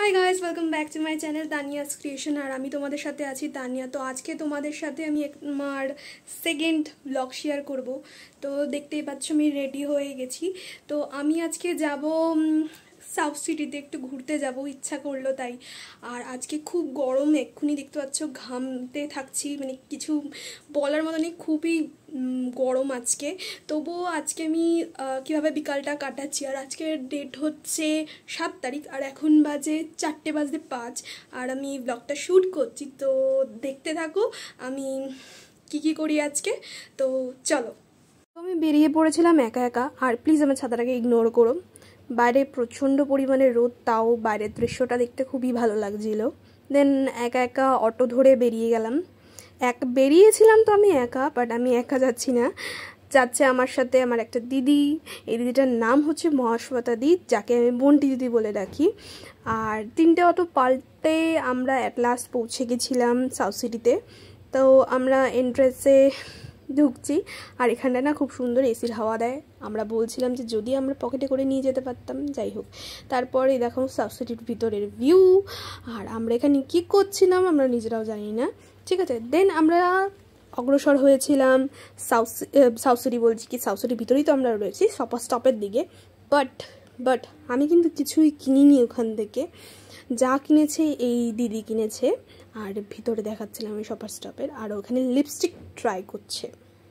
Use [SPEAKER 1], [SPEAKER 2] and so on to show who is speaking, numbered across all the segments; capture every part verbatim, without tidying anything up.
[SPEAKER 1] High guys, welcome back to my channel Tania's creation. আর আমি তোমাদের সাথে আছি তানিয়া। তো আজকে তোমাদের সাথে আমি আমার সেকেন্ড ব্লগ শেয়ার করব। তো দেখতেই পাচ্ছ আমি রেডি হয়ে গেছি। তো আমি আজকে যাব সাউথ সিটিতে, একটু ঘুরতে যাব, ইচ্ছা করলো তাই। আর আজকে খুব গরম, এক্ষুনি দেখতে পাচ্ছ ঘামতে থাকছি, মানে কিছু বলার মতো নেই, খুবই গরম আজকে। তবুও আজকে আমি কীভাবে বিকালটা কাটাচ্ছি। আর আজকের ডেট হচ্ছে সাত তারিখ, আর এখন বাজে চারটে বাজতে পাঁচ, আর আমি ব্লগটা শ্যুট করছি। তো দেখতে থাকো আমি কি কি করি আজকে। তো চলো। তো আমি বেরিয়ে পড়েছিলাম একা একা, আর প্লিজ আমার ছাতাটাকে ইগনোর করো। বাইরে প্রচণ্ড পরিমাণে রোদ, তাও বাইরের দৃশ্যটা দেখতে খুবই ভালো লাগছিল। দেন একা একা অটো ধরে বেরিয়ে গেলাম। এক বেরিয়েছিলাম তো আমি একা, বাট আমি একা যাচ্ছি না, যাচ্ছে আমার সাথে আমার একটা দিদি। এই দিদিটার নাম হচ্ছে মহাশ্বেতা দি, যাকে আমি বন্টি দিদি বলে ডাকি। আর তিনটে অটো পাল্টে আমরা অ্যাট লাস্ট পৌঁছে গেছিলাম সাউথ সিটিতে। তো আমরা এন্ট্রেন্সে ঢুকছি, আর এখানটা না খুব সুন্দর এসির হাওয়া দেয়। আমরা বলছিলাম যে যদি আমরা পকেটে করে নিয়ে যেতে পারতাম, যাই হোক। তারপরে দেখো সাউথ সিটির ভিতরের ভিউ, আর আমরা এখানে কী করছিলাম আমরা নিজেরাও জানি না, ঠিক আছে। দেন আমরা অগ্রসর হয়েছিলাম সাউথ সাউথ সিটি বলছি কি সাউথ সিটির ভিতরেই তো আমরা রয়েছি, শপার স্টপের দিকে। বাট বাট আমি কিন্তু কিছুই কিনিনি ওখান থেকে, যা কিনেছে এই দিদি কিনেছে। আর ভিতরে দেখাচ্ছিলাম আমি শপার স্টপের, আর ওখানে লিপস্টিক ট্রাই করছে।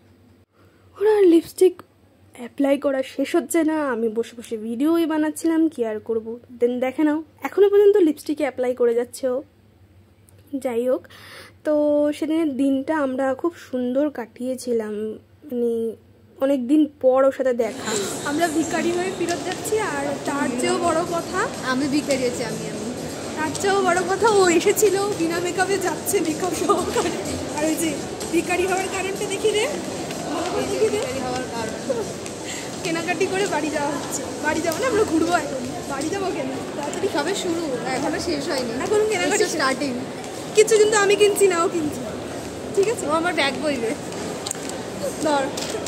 [SPEAKER 1] ওরা লিপস্টিক অ্যাপ্লাই করা শেষ হচ্ছে না, আমি বসে বসে ভিডিওই বানাচ্ছিলাম, কি আর করবো। দেন দেখে নাও এখনও পর্যন্ত লিপস্টিকে অ্যাপ্লাই করে যাচ্ছে ও। যাই হোক, তো সেদিনের দিনটা আমরা খুব সুন্দর কাটিয়েছিলাম, মানে অনেক দিন পর ওর সাথে দেখা। আমরা ভিখারি হয়ে ফেরত যাচ্ছি, আর তার চেয়েও বড় কথা
[SPEAKER 2] আমি ভিখারি হয়েছি আমি আমি
[SPEAKER 1] তার চেয়েও বড় কথা ও এসেছিল বিনা মেকআপে, যাচ্ছে মেকআপ সহকারে। আর ওই যে ভিখারি হওয়ার কারণটা দেখি রে,
[SPEAKER 2] ভিখারি হওয়ার কারণ
[SPEAKER 1] কেনাকাটি করে বাড়ি যাওয়া হচ্ছে। বাড়ি যাবো না, আমরা ঘুরবো এখন। বাড়ি যাবো কেন, তাড়াতাড়ি
[SPEAKER 2] সবে শুরু, এখনো শেষ হয়নি,
[SPEAKER 1] এখন কেনাকাটি
[SPEAKER 2] স্টার্টিং।
[SPEAKER 1] কিছু কিন্তু আমি কিনছি না, ও কিনছি, ঠিক আছে।
[SPEAKER 2] ও আমার ব্যাগ বইবে,
[SPEAKER 1] ধর।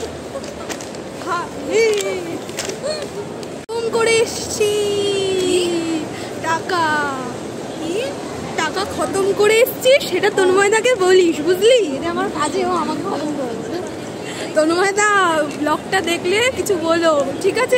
[SPEAKER 1] হ্যাঁ করে এসছি টাকা, কি টাকা খতম করে এসছি, সেটা তন্ময়দাকে বলিস, বুঝলি?
[SPEAKER 2] এটা আমার কাজে, ও আমাকে খতম করেছে।
[SPEAKER 1] তন্ময়দা ব্লগটা দেখলে কিছু বলো, ঠিক আছে?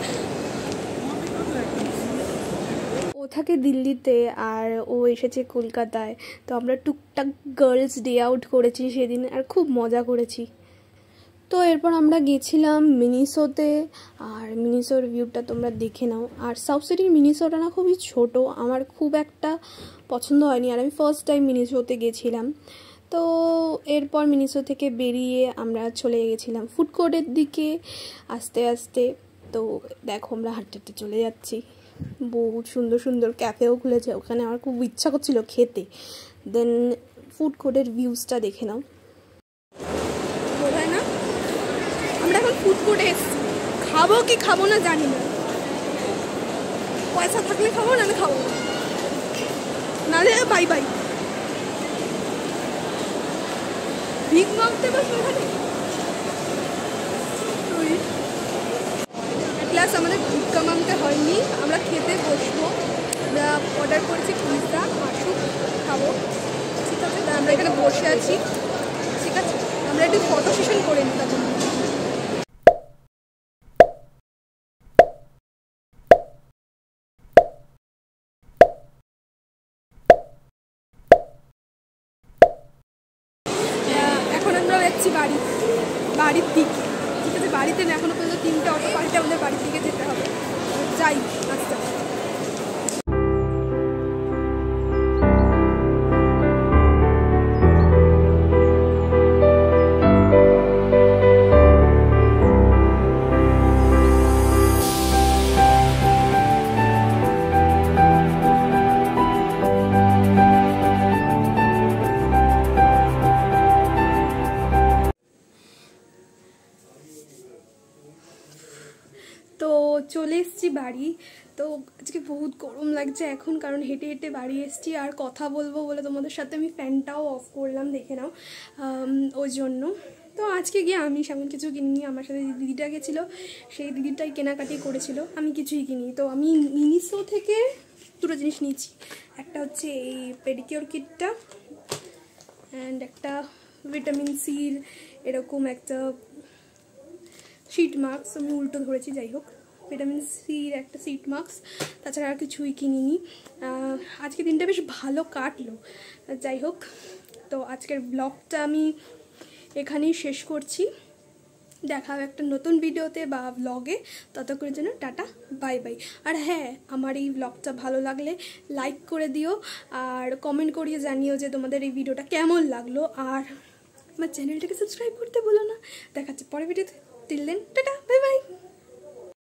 [SPEAKER 1] ও থাকে দিল্লিতে আর ও এসেছে কলকাতায়। তো আমরা টুকটাক গার্লস ডে আউট করেছি সেদিন, আর খুব মজা করেছি। তো এরপর আমরা গেছিলাম মিনিসোতে, আর মিনিসোর ভিউটা তোমরা দেখে নাও। আর সাউথ সিটির মিনিসোটা না খুবই ছোট, আমার খুব একটা পছন্দ হয়নি, আর আমি ফার্স্ট টাইম মিনিসোতে গেছিলাম। তো এরপর মিনিসো থেকে বেরিয়ে আমরা চলে গেছিলাম ফুড কোর্টের দিকে আস্তে আস্তে। তো দেখো আমরা হাঁটতে হাঁটতে চলে যাচ্ছি, বহুত সুন্দর সুন্দর ক্যাফেও খুলেছে ওখানে, আমার খুব ইচ্ছা করছিল খেতে। দেন ফুড কোর্টের ভিউজটা দেখে নাও। বোঝায় না আমরা এখন ফুড কোর্টে এসেছি, খাবো কি খাবো না জানি না, পয়সা থাকলে খাবো, না খাবো নাহলে বাই বাই। ভিক মাগতে বসবো এখানে, প্লাস আমাদের ভিক্ষা মাগতে হয়নি, আমরা খেতে বসবো। আমরা অর্ডার করেছি পিৎজা, মাশরুম খাবো, ঠিক আছে। আমরা এখানে বসে আছি, ঠিক আছে। আমরা একটু ফটো সেশন করে নিই তার জন্য। এখন আমরা যাচ্ছি বাড়ি বাড়ির দিকে, ঠিক আছে। বাড়িতে না, এখনো পর্যন্ত তিনটে অটো পাল্টে আমাদের বাড়ির দিকে যেতে হবে। যাই আস্তে আস্তে। তো চলে এসেছি বাড়ি। তো আজকে বহুত গরম লাগছে এখন, কারণ হেঁটে হেঁটে বাড়ি এসেছি, আর কথা বলবো বলে তোমাদের সাথে আমি ফ্যানটাও অফ করলাম, দেখে নাও, ওই জন্য। তো আজকে গিয়ে আমি সেমন কিছু কিনিনি, আমার সাথে যে দিদিটা গেছিলো সেই দিদিটাই কেনাকাটি করেছিল, আমি কিছুই কিনি। তো আমি মিনিসো থেকে দুটো জিনিস নিয়েছি, একটা হচ্ছে এই পেডিকিওর কিটটা অ্যান্ড একটা ভিটামিন সির এরকম একটা শিট মাস্ক, আমি উল্টো ধরেছি, যাই হোক ভিটামিন সির একটা শিট মাস্ক, তাছাড়া আর কিছুই কিনিনি। আজকে দিনটা বেশ ভালো কাটলো, যাই হোক। তো আজকের ব্লগটা আমি এখানেই শেষ করছি, দেখা হবে একটা নতুন ভিডিওতে বা ব্লগে, ততক্ষণের জন্য টাটা বাই বাই। আর হ্যাঁ, আমার এই ব্লগটা ভালো লাগলে লাইক করে দিও আর কমেন্ট করিয়ে জানিও যে তোমাদের এই ভিডিওটা কেমন লাগলো, আর আমার চ্যানেলটাকে সাবস্ক্রাইব করতে ভুলো না। দেখাচ্ছে পরের ভিডিওতে, till then tata bye by.